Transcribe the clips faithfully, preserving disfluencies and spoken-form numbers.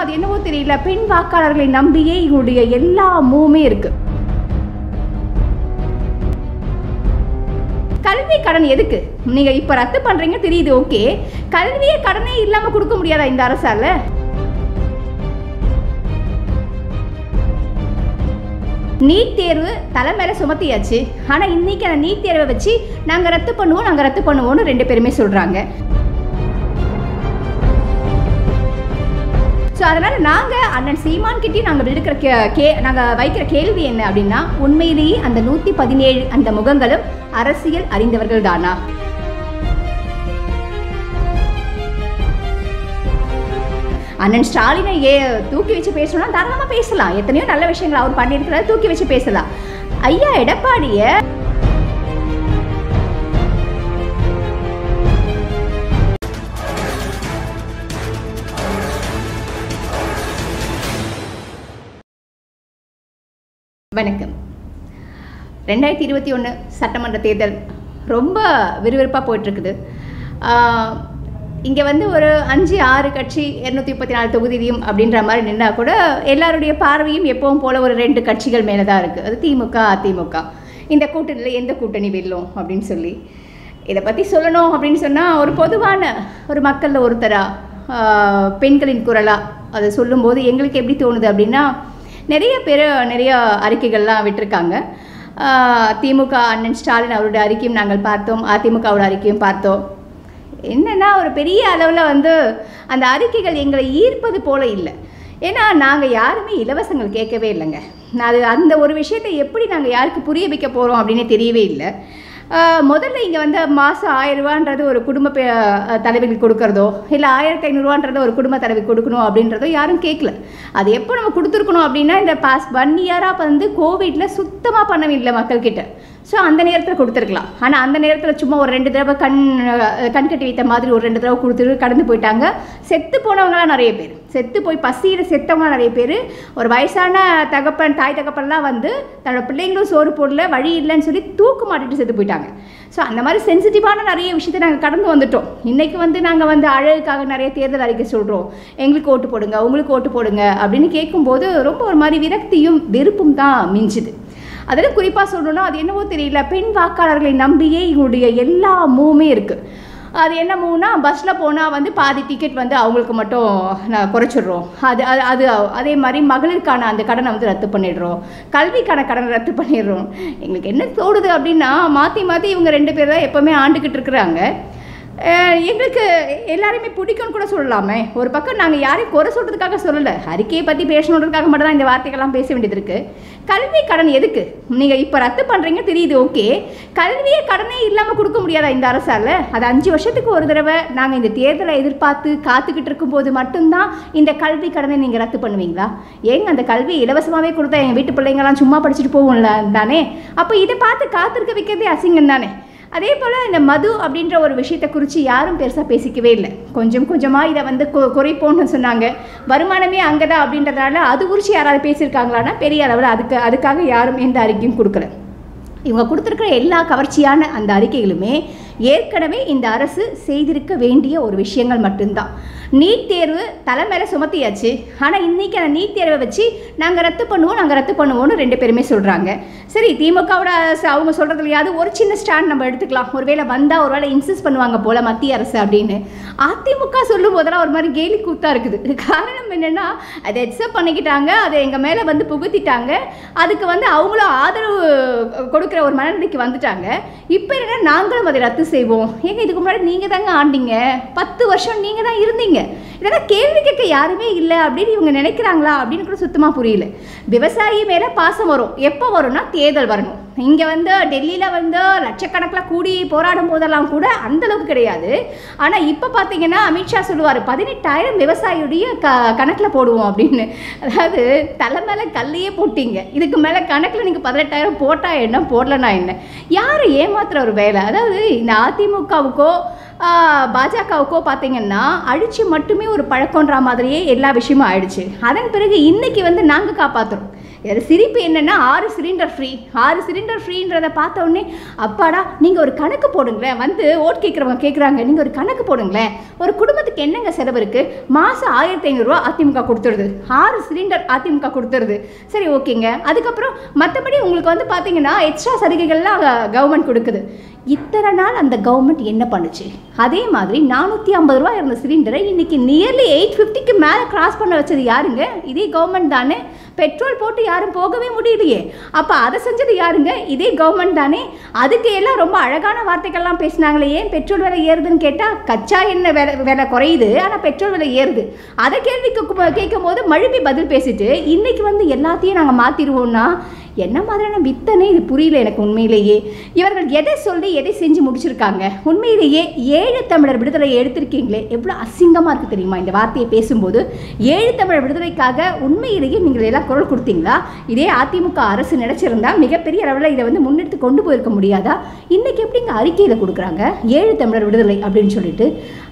அது என்னவோ தெரியல, பெண் வாக்காளர்களை நம்பியே இவங்களுடைய எல்லா மூவுமே இருக்கு. கல்வி கடன் எதுக்கு நீங்க இப்ப ரத்து பண்றீங்க தெரியுது, ஓகே. கல்வியை கடனே இல்லாம கொடுக்க முடியாதா இந்த அரசால? நீட் தேர்வு தலை மேல சுமத்தியாச்சு. ஆனா இன்னைக்கு அந்த நீட் தேர்வை வச்சு நாங்க ரத்து பண்ணுவோம் நாங்க ரத்து பண்ணுவோம்னு ரெண்டு பேருமே சொல்றாங்க. ஸோ அதனால நாங்க அண்ணன் சீமான் கிட்டே நாங்கள் இருக்கிற கே கே நாங்கள் வைக்கிற கேள்வி என்ன அப்படின்னா, உண்மையிலேயே அந்த நூற்றி பதினேழு அந்த முகங்களும் அரசியல் அறிந்தவர்கள் தானா? அண்ணன் ஸ்டாலினை ஏ தூக்கி வச்சு பேசணும்னா தாராளமாக பேசலாம். எத்தனையோ நல்ல விஷயங்கள் அவர் பண்ணியிருக்கிறாரு, தூக்கி வச்சு பேசலாம். ஐயா எடப்பாடிய வணக்கம். ரெண்டாயிரத்தி இருபத்தி ஒன்று சட்டமன்ற தேர்தல் ரொம்ப விறுவிறுப்பாக போயிட்டுருக்குது. இங்கே வந்து ஒரு அஞ்சு ஆறு கட்சி இரநூத்தி முப்பத்தி நாலு தொகுதியும் அப்படின்ற மாதிரி நின்னா கூட எல்லாருடைய பார்வையும் எப்பவும் போல் ஒரு ரெண்டு கட்சிகள் மேலே தான் இருக்குது. அது திமுக அதிமுக. இந்த கூட்டணியில் எந்த கூட்டணி வெல்லும் அப்படின்னு சொல்லி இதை பற்றி சொல்லணும் அப்படின்னு சொன்னால், ஒரு பொதுவான ஒரு மக்களில் ஒருத்தராக பெண்களின் குரலாக அதை சொல்லும்போது எங்களுக்கு எப்படி தோணுது அப்படின்னா, நிறைய பேர் நிறைய அறிக்கைகள்லாம் விட்டுருக்காங்க. திமுக அண்ணன் ஸ்டாலின் அவருடைய அறிக்கையும் நாங்கள் பார்த்தோம், அதிமுகவோட அறிக்கையும் பார்த்தோம். என்னென்னா ஒரு பெரிய அளவில் வந்து அந்த அறிக்கைகள் எங்களை ஈர்ப்பது போல இல்லை. ஏன்னா நாங்கள் யாருமே இலவசங்கள் கேட்கவே இல்லைங்க. அது அந்த ஒரு விஷயத்தை எப்படி நாங்கள் யாருக்கு புரிய வைக்க போகிறோம் அப்படின்னு தெரியவே இல்லை. முதல்ல இங்கே வந்து மாதம் ஆயிரம் ரூபான்றது ஒரு குடும்ப தலைவிக்கு கொடுக்குறதோ இல்லை ஆயிரத்தி ஐநூறுரூவான்றதை ஒரு குடும்ப தலைவிக்கு கொடுக்கணும் அப்படின்றதோ யாரும் கேட்கல. அது எப்போ நம்ம கொடுத்துருக்கணும் அப்படின்னா, இந்த பாஸ் ஒன் இயராக வந்து கோவிட்டில் சுத்தமாக பண்ணவில்லை மக்கள்கிட்ட. ஸோ அந்த நேரத்தில் கொடுத்துருக்கலாம். ஆனால் அந்த நேரத்தில் சும்மா ஒரு ரெண்டு தடவை கண் கண் கட்டி வைத்த மாதிரி ஒரு ரெண்டு தடவை கொடுத்துட்டு கடந்து போயிட்டாங்க. செத்து போனவங்களாம் நிறைய பேர், செத்து போய் பசியில் செத்தவங்களாம் நிறைய பேர். ஒரு வயசான தகப்பன் தாய் தகப்பன்லாம் வந்து தன்னோட பிள்ளைங்களும் சோறு போடல, வழி இல்லைன்னு சொல்லி தூக்கு மாட்டிட்டு செத்து போயிட்டாங்க. ஸோ அந்த மாதிரி சென்சிட்டிவான நிறைய விஷயத்தை நாங்கள் கடந்து வந்துட்டோம். இன்றைக்கி வந்து நாங்கள் வந்து அழகுக்காக நிறைய தேர்தல் அறிக்கை சொல்கிறோம், எங்களுக்கு ஓட்டு போடுங்க உங்களுக்கு ஓட்டு போடுங்க அப்படின்னு கேட்கும்போது ரொம்ப ஒரு மாதிரி விரக்தியும் வெறுப்பும் தான் மிஞ்சுது. அதில் குறிப்பாக சொல்லணும்னா, அது என்னவோ தெரியல, பெண் வாக்காளர்களை நம்பியே இவங்களுடைய எல்லா மூவுமே இருக்குது. அது என்ன மூவ்னா, பஸ்ஸில் போனால் வந்து பாதி டிக்கெட் வந்து அவங்களுக்கு மட்டும் நான் குறைச்சிடுறோம். அது அது அது அதே மாதிரி மகளிருக்கான அந்த கடனை வந்து ரத்து பண்ணிடுறோம், கல்விக்கான கடனை ரத்து பண்ணிடுறோம். எங்களுக்கு என்ன தோடுது அப்படின்னா, மாற்றி மாற்றி இவங்க ரெண்டு பேர் தான் எப்போவுமே ஆண்டுக்கிட்டு இருக்கிறாங்க. எங்களுக்கு எல்லாருமே பிடிக்கும்னு கூட சொல்லலாமே. ஒரு பக்கம் நாங்கள் யாரையும் குறை சொல்கிறதுக்காக சொல்லலை, அறிக்கையை பற்றி பேசணுன்றதுக்காக மட்டும் தான் இந்த வார்த்தைகள்லாம் பேச வேண்டியது இருக்குது. கல்வி கடன் எதுக்கு நீங்கள் இப்போ ரத்து பண்ணுறீங்க தெரியுது, ஓகே. கல்வியை கடனே இல்லாமல் கொடுக்க முடியாதா இந்த அரசால்? அது அஞ்சு வருஷத்துக்கு ஒரு தடவை நாங்கள் இந்த தேர்தலை எதிர்பார்த்து காத்துக்கிட்டு இருக்கும்போது மட்டும்தான் இந்த கல்வி கடனை நீங்கள் ரத்து பண்ணுவீங்களா? ஏங்க அந்த கல்வி இலவசமாகவே கொடுத்தா எங்கள் வீட்டு பிள்ளைங்கள்லாம் சும்மா படிச்சுட்டு போகும்ல தானே? அப்போ இதை பார்த்து காத்திருக்க வைக்கிறதே அசிங்கம் தானே. அதே போல் இந்த மது அப்படின்ற ஒரு விஷயத்தை குறித்து யாரும் பெருசாக பேசிக்கவே இல்லை. கொஞ்சம் கொஞ்சமாக இதை வந்து கொ குறைப்போன்னு சொன்னாங்க. வருமானமே அங்கே தான் அப்படின்றதுனால அது குறித்து யாராவது பேசியிருக்காங்களான்னா பெரிய அளவில் அதுக்கு அதுக்காக யாரும் எந்த அறிக்கையும் கொடுக்கல. இவங்க கொடுத்துருக்கிற எல்லா கவர்ச்சியான அந்த அறிக்கைகளுமே ஏற்கனவே இந்த அரசு செய்திருக்க வேண்டிய ஒரு விஷயங்கள் மட்டும்தான். நீட் தேர்வு தலை மேலே சுமத்தியாச்சு. ஆனால் இன்றைக்கி அந்த நீட் தேர்வை வச்சு நாங்கள் ரத்து பண்ணுவோம் நாங்கள் ரத்து பண்ணுவோம்னு ரெண்டு பேருமே சொல்கிறாங்க. சரி, திமுகவோட அவங்க சொல்கிறதுலையாவது ஒரு சின்ன ஸ்டாண்ட் நம்ம எடுத்துக்கலாம். ஒருவேளை வந்தால் ஒரு வேளை இன்சிஸ்ட் பண்ணுவாங்க போல் மத்திய அரசு அப்படின்னு. அதிமுக சொல்லும் போதெல்லாம் ஒரு மாதிரி கேலி கூத்தாக இருக்குது. காரணம் என்னென்னா, அதை அக்செப்ட் பண்ணிக்கிட்டாங்க, அதை எங்கள் மேலே வந்து புகுத்திட்டாங்க, அதுக்கு வந்து அவங்களும் ஆதரவு கொடுக்குற ஒரு மனநிலைக்கு வந்துட்டாங்க. இப்போ என்ன, நாங்களும் அதை ரத்து செய்வோம். ஏங்க இதுக்கு முன்னாடி நீங்கள் தாங்க ஆண்டிங்க, பத்து வருஷம் நீங்கள் தான் இருந்தீங்க, இதெல்லாம் கேள்வி கேட்க யாருமே இல்லை அப்படின்னு இவங்க நினைக்கிறாங்களா அப்படின்னு கூட சுத்தமாக புரியல. விவசாயி மேலே பாசம் வரும் எப்போ வரும்னா தேர்தல் வரணும். இங்கே வந்து டெல்லியில் வந்து லட்சக்கணக்கில் கூடி போராடும் போதெல்லாம் கூட அந்தளவுக்கு கிடையாது. ஆனால் இப்போ பார்த்தீங்கன்னா அமித்ஷா சொல்லுவார், பதினெட்டாயிரம் விவசாயியுடைய க கணக்கில் போடுவோம் அப்படின்னு. அதாவது தலை மேலே கல்லையே போட்டிங்க, இதுக்கு மேலே கணக்கில் நீங்கள் பதினெட்டாயிரம் போட்டால் என்ன போடலன்னா என்ன? யாரை ஏமாத்துற ஒரு வேலை. அதாவது இந்த அதிமுகவுக்கோ பாஜகவுக்கோ பார்த்தீங்கன்னா அழிச்சு மட்டுமே ஒரு பழக்கன்ற மாதிரியே எல்லா விஷயமும் ஆயிடுச்சு. அதன் பிறகு இன்னைக்கு வந்து நாங்கள் காப்பாற்றுறோம். இதில் சிரிப்பு என்னென்னா ஆறு சிலிண்டர் ஃப்ரீ ஆறு சிலிண்டர் ஃப்ரீன்றதை பார்த்த உடனே அப்பாடா நீங்கள் ஒரு கணக்கு போடுங்களேன், வந்து ஓட் கேட்குறவங்க கேட்குறாங்க, நீங்கள் ஒரு கணக்கு போடுங்களேன், ஒரு குடும்பத்துக்கு என்னங்க செலவு இருக்குது, மாதம் ஆயிரத்தி ஐநூறுரூவா அதிமுக கொடுத்துருது, ஆறு சிலிண்டர் அதிமுக கொடுத்துருது, சரி ஓகேங்க. அதுக்கப்புறம் மற்றபடி உங்களுக்கு வந்து பார்த்தீங்கன்னா எக்ஸ்ட்ரா சலுகைகள்லாம் கவர்மெண்ட் கொடுக்குது. இத்தனை நாள் அந்த கவர்மெண்ட் என்ன பண்ணுச்சு? அதே மாதிரி நானூற்றி ஐம்பது ரூபா இருந்த சிலிண்டரை இன்னைக்கு நியர்லி எயிட் ஃபிஃப்டிக்கு மேலே கிராஸ் பண்ண வச்சது யாருங்க? இதே கவர்மெண்ட் தானே. பெட்ரோல் போட்டு யாரும் போகவே முடியலையே, அப்போ அதை செஞ்சது யாருங்க? இதே கவர்மெண்ட் தானே. அதுக்கு எல்லாம் ரொம்ப அழகான வார்த்தைகள்லாம் பேசினாங்களே, ஏன் பெட்ரோல் விலை ஏறுதுன்னு கேட்டால் கச்சா எண்ணெய் விலை விலை குறையுது, ஆனால் பெட்ரோல் விலை ஏறுது. அதை கேள்விக்கு கேட்கும் போது மழுப்பி பதில் பேசிட்டு இன்னைக்கு வந்து எல்லாத்தையும் நாங்கள் மாற்றிடுவோம்னா என்ன மாதிரியான வித்தனை இது புரியல எனக்கு உண்மையிலேயே. இவர்கள் எதை சொல்லி எதை செஞ்சு முடிச்சிருக்காங்க? உண்மையிலேயே ஏழு தமிழர் விடுதலையை எடுத்திருக்கீங்களே, எவ்வளோ அசிங்கமாக இருக்குது தெரியுமா இந்த வார்த்தையை பேசும்போது. ஏழு தமிழர் விடுதலைக்காக உண்மையிலேயே நீங்கள் எல்லாம் குரல் கொடுத்தீங்களா? இதே அதிமுக அரசு நினைச்சிருந்தா மிகப்பெரிய அளவில் இதை வந்து முன்னெடுத்து கொண்டு போயிருக்க முடியாதா? இன்றைக்கி எப்படிங்க அறிக்கையில் கொடுக்குறாங்க ஏழு தமிழர் விடுதலை அப்படின்னு சொல்லிட்டு?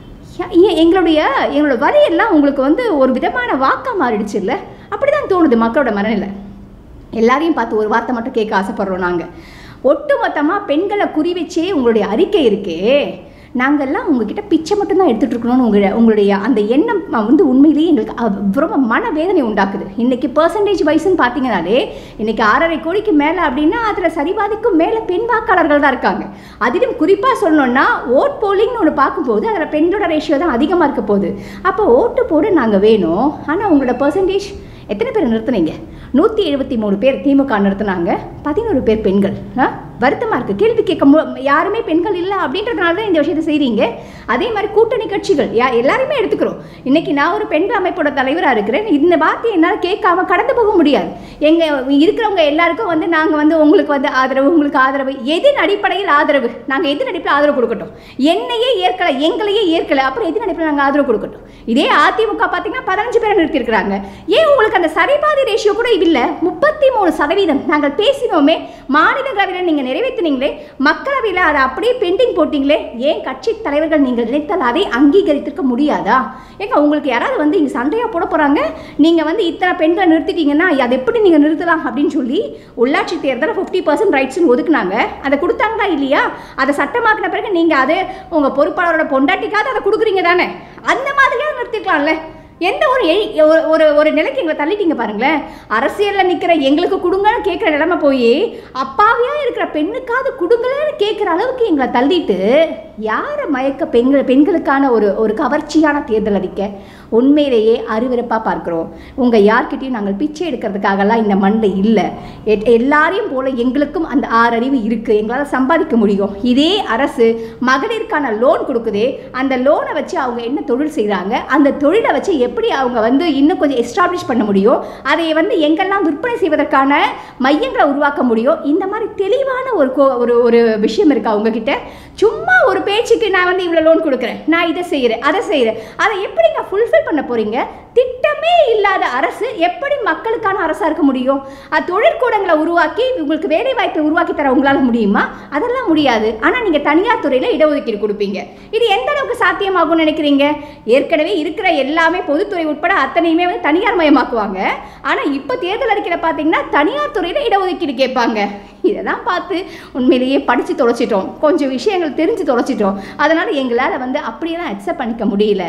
எங்களுடைய எங்களோட வரியெல்லாம் உங்களுக்கு வந்து ஒரு விதமான வாக்காக மாறிடுச்சு இல்லை? அப்படி தான் தோணுது மக்களோட மனநிலை. எல்லாரையும் பார்த்து ஒரு வார்த்தை மட்டும் கேட்க ஆசைப்படுறோம் நாங்கள். ஒட்டு மொத்தமாக பெண்களை குறி வச்சே உங்களுடைய அறிக்கை இருக்கே, நாங்கள்லாம் உங்ககிட்ட பிச்சை மட்டும்தான் எடுத்துகிட்டு இருக்கணும்னு உங்களை உங்களுடைய அந்த எண்ணம் வந்து உண்மையிலேயே எங்களுக்கு ரொம்ப மனவேதனை உண்டாக்குது. இன்றைக்கி பர்சன்டேஜ் வைஸ்ன்னு பார்த்தீங்கன்னாலே இன்றைக்கி ஆறரை கோடிக்கு மேலே அப்படின்னா அதில் சரிபாதிக்கும் மேலே பெண் வாக்காளர்கள் தான் இருக்காங்க. அதிலும் குறிப்பாக சொல்லணுன்னா ஓட் போலிங்னு ஒன்று பார்க்கும்போது அதில் பெண்ணோட ரேஷியோ தான் அதிகமாக இருக்க போகுது. அப்போ ஓட்டு போட நாங்கள் வேணும், ஆனால் உங்களோட பர்சன்டேஜ் எத்தனை பேர் நிறுத்துனீங்க? நூற்றி எழுபத்தி மூணு பேர் திமுக நிறுத்தினாங்க, பதினோரு பேர் பெண்கள். வருத்தமாக இருக்குது. கேள்வி கேட்க யாருமே பெண்கள் இல்லை அப்படின்றதுனால தான் இந்த விஷயத்தை செய்கிறீங்க. அதே மாதிரி கூட்டணி கட்சிகள் யா எல்லாருமே எடுத்துக்கிறோம். இன்றைக்கி நான் ஒரு பெண்கள் அமைப்போட தலைவராக இருக்கிறேன். இந்த வார்த்தையை என்னால் கேட்காம கடந்து போக முடியாது. எங்கள் இருக்கிறவங்க எல்லாருக்கும் வந்து நாங்கள் வந்து உங்களுக்கு வந்து ஆதரவு, உங்களுக்கு ஆதரவு, எதின் அடிப்படையில் ஆதரவு, நாங்கள் எதின் அடிப்படையில் ஆதரவு கொடுக்கட்டும். என்னையே ஏற்கலை, எங்களையே ஏற்கலை, அப்புறம் எதின் அடிப்படையில் நாங்கள் ஆதரவு கொடுக்கட்டும். இதே அதிமுக பார்த்தீங்கன்னா பதினஞ்சு பேரை நிறுத்தியிருக்கிறாங்க. ஏன் உங்களுக்கு அந்த சரிபாதி ரேஷியோ கூட இல்லை? முப்பத்தி மூணு சதவீதம் நாங்கள் பேசினோமே, மாநிலங்களவையில் நீங்கள் நிறைவேற்றினீங்களே, மக்களவையில் அதை அப்படியே பெண்டிங் போட்டிங்களே, ஏன் கட்சி தலைவர்கள் நீங்கள் நினைத்தால் அதை அங்கீகரித்திருக்க முடியாதா? ஏங்க உங்களுக்கு யாராவது வந்து இங்கே சண்டையாக போட போகிறாங்க, நீங்கள் வந்து இத்தனை பெண்களை நிறுத்திட்டீங்கன்னா அதை எப்படி நீங்கள் நிறுத்தலாம் அப்படின்னு சொல்லி உள்ளாட்சி தேர்தலில் ஃபிஃப்டி பர்சன்ட் ரைட்ஸ்ன்னு ஒதுக்குனாங்க. அதை கொடுத்தாங்களா இல்லையா? அதை சட்டமாக்கின பிறகு நீங்கள் அதை உங்கள் பொறுப்பாளரோட பொண்டாட்டிக்காவது அதை கொடுக்குறீங்க தானே? அந்த மாதிரியாக நிறுத்திக்கலாம்ல. எந்த ஒரு ஒரு ஒரு நிலைக்கு எங்களை தள்ளிட்டீங்க பாருங்களேன். அரசியலில் நிற்கிற எங்களுக்கு கொடுங்கன்னு கேட்குற நிலைமை போய் அப்பாவியாக இருக்கிற பெண்ணுக்காவது கொடுங்களேன்னு கேட்குற அளவுக்கு எங்களை தள்ளிட்டு யாரை மயக்க பெண்கள் பெண்களுக்கான ஒரு ஒரு கவர்ச்சியான தேர்தல் அறிக்கை உண்மையிலேயே அருவருப்பாக பார்க்குறோம். உங்கள் யார்கிட்டையும் நாங்கள் பிச்சை எடுக்கிறதுக்காகலாம் இந்த மண்ணில் இல்லை. எல்லாரையும் போல் எங்களுக்கும் அந்த ஆறு அறிவு இருக்குது, எங்களால் சம்பாதிக்க முடியும். இதே அரசு மகளிருக்கான லோன் கொடுக்குதே, அந்த லோனை வச்சு அவங்க என்ன தொழில் செய்கிறாங்க, அந்த தொழிலை வச்சு எப்படி அவங்க வந்து இன்னும் கொஞ்சம் எஸ்டாப்ளிஷ் பண்ண முடியும், அதை வந்து எங்கெல்லாம் விற்பனை செய்வதற்கான மையங்களை உருவாக்க முடியும். இந்த மாதிரி தெளிவான ஒரு ஒரு ஒரு விஷயம் இருக்கா உங்ககிட்ட? சும்மா ஒரு பேச்சுக்கு நான் வந்து இவ்வளோ லோன் கொடுக்குறேன், நான் இதை செய்கிறேன், அதை செய்கிறேன், அதை எப்படிங்க ஃபுல்ஃபில் பண்ண போகிறீங்க? திட்டமே இல்லாத அரசு எப்படி மக்களுக்கான அரசாக இருக்க முடியும்? அது தொழிற்கூடங்களை உருவாக்கி உங்களுக்கு வேலை வாய்ப்பை உருவாக்கி தர உங்களால் முடியுமா? அதெல்லாம் முடியாது. ஆனால் நீங்கள் தனியார் துறையில் இடஒதுக்கீடு கொடுப்பீங்க. இது எந்த அளவுக்கு சாத்தியமாகும்னு நினைக்கிறீங்க? ஏற்கனவே இருக்கிற எல்லாமே பொதுத்துறை உட்பட அத்தனையுமே வந்து தனியார் மயமாக்குவாங்க. ஆனால் இப்போ தேர்தல் அறிக்கையில் பார்த்தீங்கன்னா தனியார் துறையில் இடஒதுக்கீடு கேட்பாங்க. இதெல்லாம் பார்த்து உண்மையிலேயே படித்து தொலைச்சிட்டோம், கொஞ்சம் விஷயங்கள் தெரிஞ்சு தொலைச்சிட்டோம். அதனால் எங்களால் வந்து அப்படியெல்லாம் அக்செப்ட் பண்ணிக்க முடியல.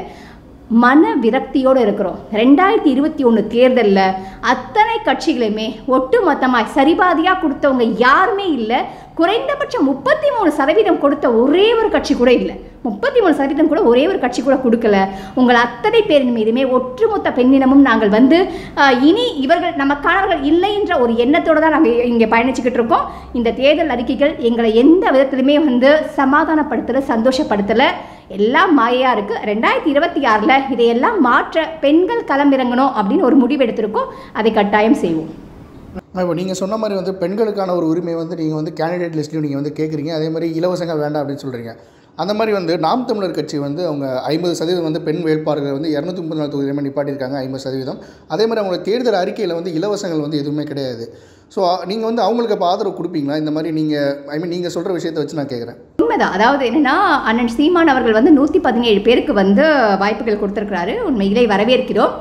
மன விரக்தியோடு இருக்கிறோம். ரெண்டாயிரத்தி இருபத்தி ஒன்று தேர்தலில் அத்தனை கட்சிகளுமே ஒட்டு மொத்தமாக சரிபாதியாக கொடுத்தவங்க யாருமே இல்லை. குறைந்தபட்சம் முப்பத்தி மூணு சதவீதம் கொடுத்த ஒரே ஒரு கட்சி கூட இல்லை. முப்பத்தி மூணு சதவீதம் கூட ஒரே ஒரு கட்சி கூட கொடுக்கல. உங்கள் அத்தனை பேரின் மீதுமே ஒட்டுமொத்த பெண்ணினமும் நாங்கள் வந்து இனி இவர்கள் நமக்கானவர்கள் இல்லை என்ற ஒரு எண்ணத்தோடு தான் நாங்கள் இங்கே பயணிச்சுக்கிட்டு இருக்கோம். இந்த தேர்தல் அறிக்கைகள் எங்களை எந்த விதத்திலுமே வந்து சமாதானப்படுத்தலை, சந்தோஷப்படுத்தலை, எல்லாம் மாயையாக இருக்குது. ரெண்டாயிரத்தி இருபத்தி ஆறில் இதையெல்லாம் மாற்ற பெண்கள் களமிறங்கணும் அப்படின்னு ஒரு முடிவு எடுத்திருக்கோம். அதை கட்டாயம் செய்வோம். இப்போ நீங்கள் சொன்ன மாதிரி வந்து பெண்களுக்கான ஒரு உரிமை வந்து நீங்கள் வந்து கேண்டிடேட் லிஸ்ட்லையும் நீங்கள் வந்து கேட்குறீங்க. அதே மாதிரி இலவசங்கள் வேண்டாம் அப்படின்னு சொல்கிறீங்க. அந்த மாதிரி வந்து நாம் தமிழர் கட்சி வந்து அவங்க ஐம்பது சதவீதம் வந்து பெண் வேட்பாளர்கள் வந்து இரநூத்தி முப்பத்தி நாலு தொகுதியுமே நிப்பாட்டியிருக்காங்க, ஐம்பது சதவீதம். அதே மாதிரி அவங்களோட தேர்தல் அறிக்கையில் வந்து இலவசங்கள் வந்து எதுவுமே கிடையாது. ஸோ நீங்கள் வந்து அவங்களுக்கு இப்போ ஆதரவு கொடுப்பீங்களா? இந்த மாதிரி நீங்கள் ஐ மீன் நீங்கள் சொல்கிற விஷயத்தை வச்சு நான் கேட்குறேன். உண்மைதான். அதாவது என்னென்னா, அண்ணன் சீமான் அவர்கள் வந்து நூற்றி பதினேழு பேருக்கு வந்து வாய்ப்புகள் கொடுத்துருக்கிறாரு. உண்மையிலே வரவேற்கிறோம்.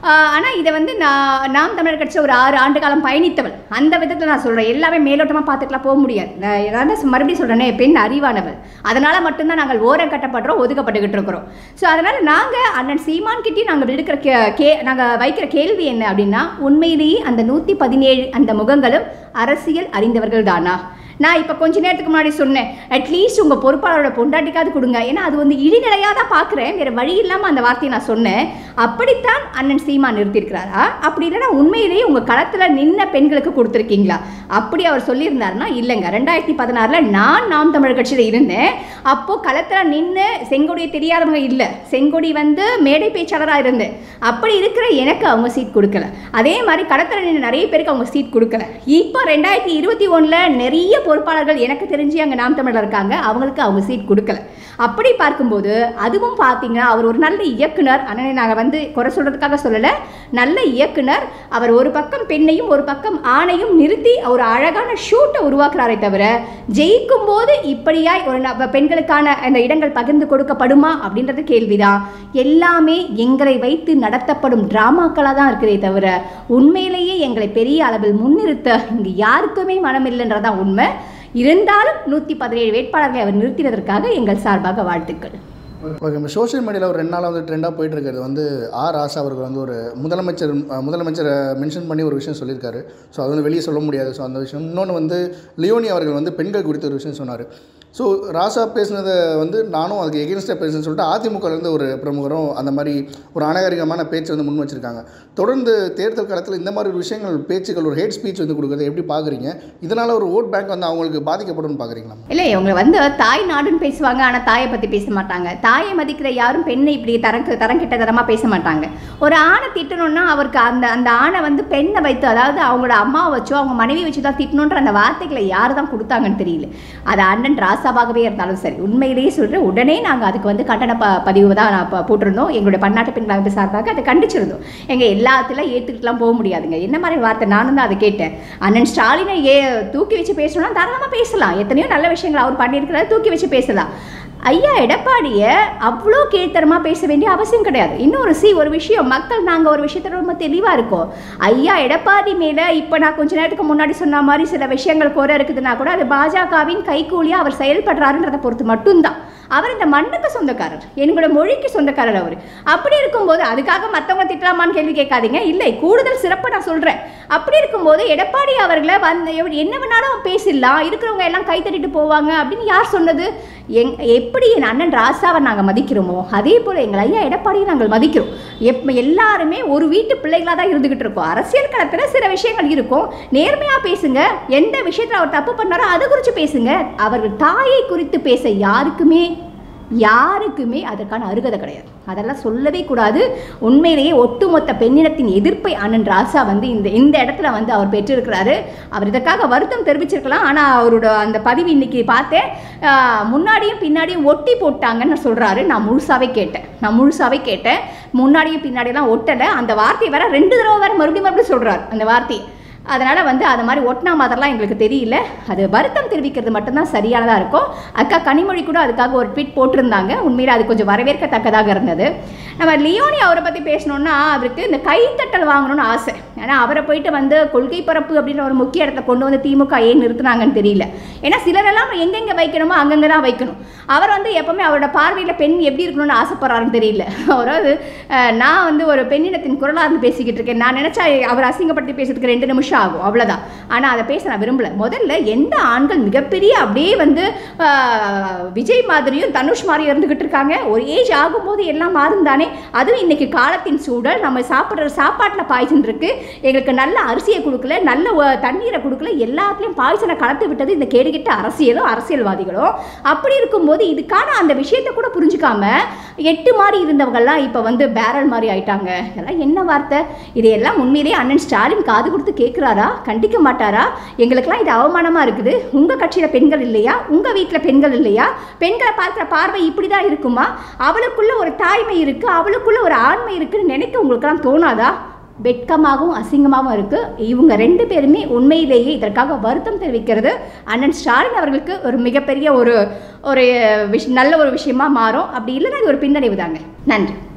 ஆனால் இதை வந்து நான் நாம் தமிழர் கட்சி ஒரு ஆறு ஆண்டு காலம் பயணித்தவள், அந்த விதத்தில் நான் சொல்கிறேன். எல்லாமே மேலோட்டமாக பார்த்துக்கலாம் போக முடியாது. நான் ஏதாவது மறுபடியும் சொல்கிறேனே, பெண் அறிவானவள், அதனால் மட்டும்தான் நாங்கள் ஓரம் கட்டப்படுறோம், ஒதுக்கப்பட்டுக்கிட்டு இருக்கிறோம். ஸோ அதனால் நாங்கள் அண்ணன் சீமான் கிட்டே நாங்கள் எடுக்கிற கே கே நாங்கள் வைக்கிற கேள்வி என்ன அப்படின்னா, உண்மையிலேயே அந்த நூற்றி பதினேழு அந்த முகங்களும் அரசியல் அறிந்தவர்கள் தானா? நான் இப்போ கொஞ்ச நேரத்துக்கு முன்னாடி சொன்னேன், அட்லீஸ்ட் உங்கள் பொறுப்பாளரோட பொண்டாட்டிக்காவது கொடுங்க, ஏன்னா அது வந்து இழிநிலையாக தான் பார்க்குறேன், வேறு வழி இல்லாமல் அந்த வார்த்தையை நான் சொன்னேன். அப்படித்தான் அண்ணன் சீமா நிறுத்தியிருக்கிறாரா? அப்படி இல்லைன்னா உண்மையிலேயே உங்கள் களத்தில் நின்ன பெண்களுக்கு கொடுத்துருக்கீங்களா? அப்படி அவர் சொல்லியிருந்தாருன்னா இல்லைங்க, ரெண்டாயிரத்தி பதினாறில் நான் நாம் தமிழர் கட்சியில் இருந்தேன். அப்போது களத்தில் நின்று செங்கொடியை தெரியாதவங்க இல்லை, செங்கொடி வந்து மேடை பேச்சாளராக இருந்தேன். அப்படி இருக்கிற எனக்கு அவங்க சீட் கொடுக்கல. அதே மாதிரி களத்தில் நின்று நிறைய பேருக்கு அவங்க சீட் கொடுக்கல. இப்போ ரெண்டாயிரத்தி இருபத்தி ஒன்றில் நிறைய பொறுப்பாளர்கள் எனக்கு தெரிஞ்சு அங்கே நாம் தமிழர் இருக்காங்க, அவங்களுக்கு அவங்க சீட் கொடுக்கல. அப்படி பார்க்கும்போது அதுவும் பார்த்தீங்கன்னா அவர் ஒரு நல்ல இயக்குனர். ஆனால் நாங்கள் வந்து குறை சொல்கிறதுக்காக சொல்லலை, நல்ல இயக்குனர். அவர் ஒரு பக்கம் பெண்ணையும் ஒரு பக்கம் ஆணையும் நிறுத்தி ஒரு அழகான ஷூட்டை உருவாக்குறாரே தவிர, ஜெயிக்கும் போது இப்படியாய் ஒரு பெண்களுக்கான அந்த இடங்கள் பகிர்ந்து கொடுக்கப்படுமா அப்படின்றது கேள்விதான். எல்லாமே எங்களை வைத்து நடத்தப்படும் டிராமாக்களாக தான் இருக்கிறதே தவிர உண்மையிலேயே எங்களை பெரிய அளவில் முன்னிறுத்த இங்கு யாருக்குமே மனம் இல்லைன்றதான் உண்மை. இருந்தாலும் நூற்றி பதினேழு வேட்பாளர்களை அவர் நிறுத்தினதற்காக எங்கள் சார்பாக வாழ்த்துக்கள். ஓகே, நம்ம சோஷியல் மீடியாவில் ஒரு ரெண்டு நாளாக வந்து ட்ரெண்டாக போயிட்டு இருக்கிறது வந்து ஆர் ராசா அவர்கள் வந்து ஒரு முதலமைச்சர் முதலமைச்சரை மென்ஷன் பண்ணி ஒரு விஷயம் சொல்லியிருக்காரு. ஸோ அது வந்து வெளியே சொல்ல முடியாது. ஸோ அந்த விஷயம். இன்னொன்று வந்து லியோனி அவர்கள் வந்து பெண்கள் குறித்த ஒரு விஷயம் சொன்னார். ஸோ ராசா பேசினதை வந்து நானும் அதுக்கு எகென்ஸ்டாக பேசுன்னு சொல்லிட்டு அதிமுகலேருந்து ஒரு பிரமுகரும் அந்த மாதிரி ஒரு அநாகரிகமான பேச்சு வந்து முன் வச்சுருக்காங்க. தொடர்ந்து தேர்தல் காலத்தில் இந்த மாதிரி ஒரு விஷயங்கள் பேச்சுக்கள் ஒரு ஹேட் ஸ்பீச் வந்து கொடுக்குறத எப்படி பார்க்குறீங்க? இதனால் ஒரு ஓட் பேங்க் வந்து அவங்களுக்கு பாதிக்கப்படும் பார்க்குறீங்களா? இல்லை, இவங்க வந்து தாய் நாடுன்னு பேசுவாங்க, ஆனால் தாயை பற்றி பேச மாட்டாங்க. தாயை மதிக்கிற யாரும் பெண்ணை இப்படி தரங்க தரங்கிட்ட தரமாக பேச மாட்டாங்க. ஒரு ஆணை திட்டணும்னா அவருக்கு அந்த அந்த ஆணை வந்து பெண்ணை வைத்து, அதாவது அவங்களோட அம்மாவை வச்சோ அவங்க மனைவி வச்சு தான் திட்டணுன்ற அந்த வார்த்தைகளை யார் தான் கொடுத்தாங்கன்னு தெரியல. அது அண்ணன் ராசாவாகவே இருந்தாலும் சரி, உண்மையிலேயே சொல்கிறேன், உடனே நாங்கள் அதுக்கு வந்து கண்டன ப பதிவு தான் நான் போட்டிருந்தோம். எங்களுடைய பன்னாட்டு பெண் அமைப்பு சார்பாக அதை கண்டிச்சிருந்தோம். எங்கள் எல்லாத்துலாம் ஏற்றுக்கிட்டுலாம் போக முடியாதுங்க. என்ன மாதிரி வார்த்தை? நானும் தான் அதை கேட்டேன். அண்ணன் ஸ்டாலினை ஏ தூக்கி வச்சு பேசணும்னா தாராளமாக பேசலாம். எத்தனையோ நல்ல விஷயங்கள் அவர் பண்ணியிருக்கிறாரு, தூக்கி வச்சு பேசலாம். ஐயா எடப்பாடியை அவ்வளோ கீழ்த்தரமாக பேச வேண்டிய அவசியம் கிடையாது. இன்னொரு சி ஒரு விஷயம், மக்கள் நாங்கள் ஒரு விஷயத்தில் ரொம்ப தெளிவாக இருக்கோம். ஐயா எடப்பாடி மேலே இப்போ நான் கொஞ்ச நேரத்துக்கு முன்னாடி சொன்ன மாதிரி சில விஷயங்கள் குறை இருக்குதுன்னா கூட அது பாஜகவின் கைக்கூலியாக அவர் செயல்படுறாருன்றதை பொறுத்து மட்டும்தான். அவர் இந்த மண்ணுக்கு சொந்தக்காரர், எங்களோட மொழிக்கு சொந்தக்காரர் அவர். அப்படி இருக்கும்போது அதுக்காக மற்றவங்க திட்டலாமான்னு கேள்வி கேட்காதீங்க. இல்லை, கூடுதல் சிறப்பாக நான் சொல்கிறேன். அப்படி இருக்கும்போது எடப்பாடி அவர்களை வந்து என்ன வேணாலும் பேசிடலாம், இருக்கிறவங்க எல்லாம் கை தட்டிட்டு போவாங்க அப்படின்னு யார் சொன்னது? எங் எப்படி என் அண்ணன் ராசாவை நாங்கள் மதிக்கிறோமோ அதே போல் எங்கள் ஐயா எடப்பாடியை நாங்கள் மதிக்கிறோம். எப் எல்லாருமே ஒரு வீட்டு பிள்ளைகளாக தான் இருந்துக்கிட்டு இருக்கோம். அரசியல் களத்தில் சில விஷயங்கள் இருக்கும், நேர்மையாக பேசுங்க. எந்த விஷயத்தில் அவர் தப்பு பண்ணாரோ அதை குறித்து பேசுங்க. அவர்கள் தாயை குறித்து பேச யாருக்குமே யாருக்குமே அதற்கான அருகதை கிடையாது. அதெல்லாம் சொல்லவே கூடாது. உண்மையிலேயே ஒட்டுமொத்த பெண்ணினத்தின் எதிர்ப்பை அண்ணன் ராசா வந்து இந்த இந்த இடத்துல வந்து அவர் பெற்றிருக்கிறாரு. அவர் இதற்காக வருத்தம் தெரிவிச்சிருக்கலாம். ஆனால் அவரோட அந்த பதிவு இன்னைக்கு பார்த்தேன், முன்னாடியும் பின்னாடியும் ஒட்டி போட்டாங்கன்னு சொல்கிறாரு. நான் முழுசாவே கேட்டேன் நான் முழுசாவே கேட்டேன் முன்னாடியும் பின்னாடியெல்லாம் ஒட்டலை. அந்த வார்த்தையை வேற ரெண்டு தடவை வேறு மறுபடியும் மறுபடியும் சொல்கிறார் அந்த வார்த்தையை. அதனால் வந்து அது மாதிரி ஒட்டினா மாதிரிலாம் எங்களுக்கு தெரியல. அது வருத்தம் தெரிவிக்கிறது மட்டும்தான் சரியானதாக இருக்கும். அக்கா கனிமொழி கூட அதுக்காக ஒரு ட்வீட் போட்டிருந்தாங்க. உண்மையில் அது கொஞ்சம் வரவேற்கத்தக்கதாக இருந்தது. நம்ம லியோனி அவரை பற்றி பேசணுன்னா அவருக்கு இந்த கைத்தட்டல் வாங்கணும்னு ஆசை. ஏன்னா அவரை போயிட்டு வந்து கொள்கை பரப்பு அப்படின்ற ஒரு முக்கிய இடத்துல கொண்டு வந்து திமுக ஏன் நிறுத்தினாங்கன்னு தெரியல. ஏன்னா சிலரெல்லாம் எங்கெங்கே வைக்கணுமோ அங்கங்கே தான் வைக்கணும். அவர் வந்து எப்போவுமே அவரோட பார்வையில் பெண் எப்படி இருக்கணும்னு ஆசைப்படுறாருன்னு தெரியல. அதாவது நான் வந்து ஒரு பெண்ணினத்தின் குரலாக இருந்து பேசிக்கிட்டு இருக்கேன். நான் நினச்சா அவர் அசிங்கப்படுத்தி பேசுறதுக்கு ரெண்டு நிமிஷம் ஆகும், அவ்வளோதான். ஆனால் அதை பேச நான் விரும்பல. முதல்ல எந்த ஆண்கள் மிகப்பெரிய அப்படியே வந்து விஜய் மாதிரியும் தனுஷ் மாதிரியும் இருந்துகிட்டு இருக்காங்க. ஒரு ஏஜ் ஆகும்போது எல்லாம் மாறும் தானே. அதுவும் இன்னைக்கு காலத்தின் சூழல், நம்ம சாப்பிட்ற சாப்பாட்டில் பாய்சன் இருக்கு, எங்களுக்கு நல்ல அரிசியை கொடுக்கல, நல்ல தண்ணீரை கொடுக்கல, எல்லாத்துலேயும் பாய்சனை கலந்து விட்டது இந்த கேடுகிட்ட அரசியலும் அரசியல்வாதிகளும். அப்படி இருக்கும்போது இதுக்கான அந்த விஷயத்தை கூட புரிஞ்சுக்காம எட்டு மாதிரி இருந்தவங்கெல்லாம் இப்போ வந்து பேரல் மாதிரி ஆயிட்டாங்க. இதெல்லாம் என்ன வார்த்தை? இதையெல்லாம் உண்மையிலேயே அண்ணன் ஸ்டாலின் காது கொடுத்து கேட்குறாரா? கண்டிக்க மாட்டாரா? எங்களுக்கெல்லாம் இது அவமானமாக இருக்குது. உங்கள் கட்சியில் பெண்கள் இல்லையா? உங்கள் வீட்டில் பெண்கள் இல்லையா? பெண்களை பார்க்குற பார்வை இப்படி தான் இருக்குமா? அவளுக்குள்ள ஒரு தாய்மை இருக்குது, அவளுக்குள்ள ஒரு ஆண்மை இருக்குன்னு நினைக்க உங்களுக்கெல்லாம் தோணாதா? வெட்கமாகவும் அசிங்கமாகவும் இருக்குது. இவங்க ரெண்டு பேருமே உண்மையிலேயே இதற்காக வருத்தம் தெரிவிக்கிறது அண்ணன் ஸ்டாலின் அவர்களுக்கு ஒரு மிகப்பெரிய ஒரு ஒரு விஷ் நல்ல ஒரு விஷயமா மாறும். அப்படி இல்லைன்னா இது ஒரு பின்னடைவு தாங்க. நன்றி.